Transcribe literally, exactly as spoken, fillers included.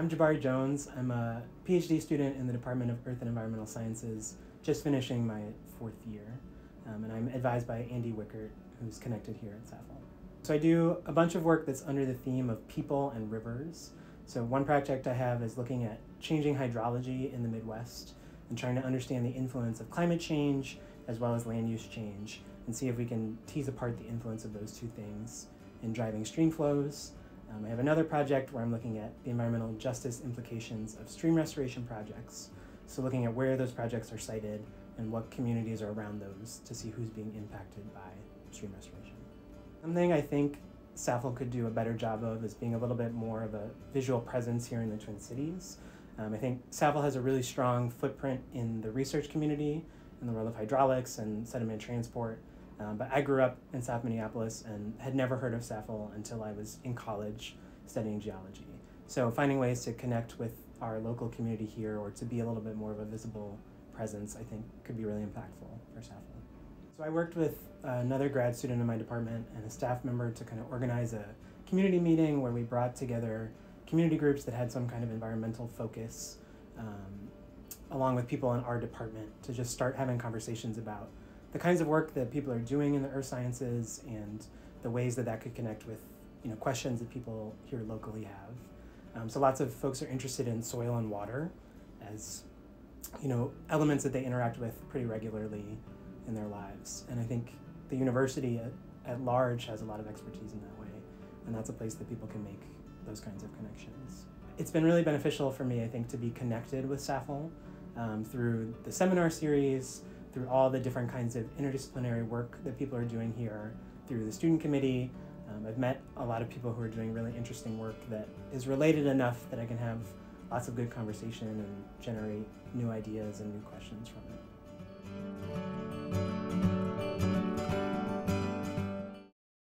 I'm Jabari Jones. I'm a PhD student in the Department of Earth and Environmental Sciences, just finishing my fourth year. Um, and I'm advised by Andy Wickert, who's connected here at S A F L. So I do a bunch of work that's under the theme of people and rivers. So one project I have is looking at changing hydrology in the Midwest and trying to understand the influence of climate change as well as land use change and see if we can tease apart the influence of those two things in driving stream flows. Um, I have another project where I'm looking at the environmental justice implications of stream restoration projects. So looking at where those projects are sited and what communities are around those to see who's being impacted by stream restoration. Something I think S A F L could do a better job of is being a little bit more of a visual presence here in the Twin Cities. Um, I think S A F L has a really strong footprint in the research community in the world of hydraulics and sediment transport. Um, but I grew up in South Minneapolis and had never heard of S A F L until I was in college studying geology. So finding ways to connect with our local community here or to be a little bit more of a visible presence, I think could be really impactful for S A F L. So I worked with another grad student in my department and a staff member to kind of organize a community meeting where we brought together community groups that had some kind of environmental focus, um, along with people in our department, to just start having conversations about the kinds of work that people are doing in the earth sciences and the ways that that could connect with, you know, questions that people here locally have. Um, so lots of folks are interested in soil and water as, you know, elements that they interact with pretty regularly in their lives. And I think the university at, at large has a lot of expertise in that way. And that's a place that people can make those kinds of connections. It's been really beneficial for me, I think, to be connected with S A F L um, through the seminar series, through all the different kinds of interdisciplinary work that people are doing here, through the student committee. Um, I've met a lot of people who are doing really interesting work that is related enough that I can have lots of good conversation and generate new ideas and new questions from it.